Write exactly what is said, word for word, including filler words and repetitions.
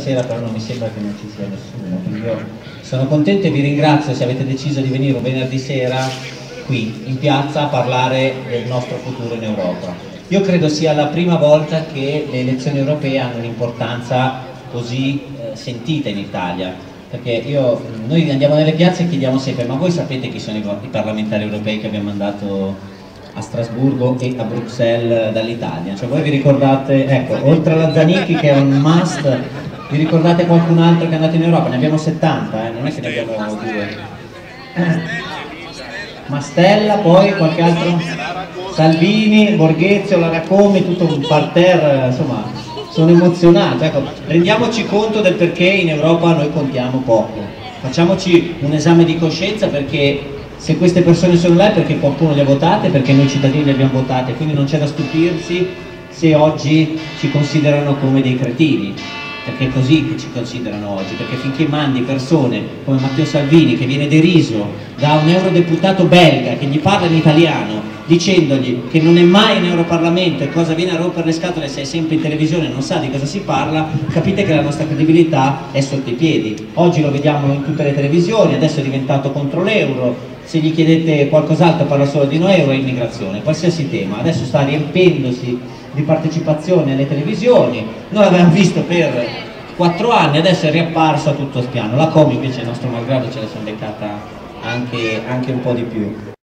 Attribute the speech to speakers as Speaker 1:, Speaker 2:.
Speaker 1: sera, però non mi sembra che non ci sia nessuno, quindi io sono contento e vi ringrazio se avete deciso di venire un venerdì sera qui in piazza a parlare del nostro futuro in Europa. Io credo sia la prima volta che le elezioni europee hanno un'importanza così eh, sentita in Italia, perché io, noi andiamo nelle piazze e chiediamo sempre: ma voi sapete chi sono i, i parlamentari europei che abbiamo mandato a Strasburgo e a Bruxelles dall'Italia? Cioè, voi vi ricordate, ecco, oltre alla Zanicchi che è un must, vi ricordate qualcun altro che è andato in Europa? Ne abbiamo settanta, eh? Non è che ne abbiamo due. Mastella, poi qualche altro? Salvini, Borghezio, Laraccomi, tutto un parterre, insomma, sono emozionato. Ecco, rendiamoci conto del perché in Europa noi contiamo poco. Facciamoci un esame di coscienza, perché se queste persone sono là è perché qualcuno le ha votate, perché noi cittadini le abbiamo votate, quindi non c'è da stupirsi se oggi ci considerano come dei cretini, perché è così che ci considerano oggi, perché finché mandi persone come Matteo Salvini, che viene deriso da un eurodeputato belga che gli parla in italiano dicendogli che non è mai in Europarlamento e cosa viene a rompere le scatole se è sempre in televisione e non sa di cosa si parla, capite che la nostra credibilità è sotto i piedi. Oggi lo vediamo in tutte le televisioni, adesso è diventato contro l'euro. Se gli chiedete qualcos'altro parla solo di no euro e immigrazione, qualsiasi tema. Adesso sta riempendosi di partecipazione alle televisioni, noi l'abbiamo visto per quattro anni, adesso è riapparso a tutto spiano. La Comi invece, il nostro malgrado, ce la sono beccata anche, anche un po' di più.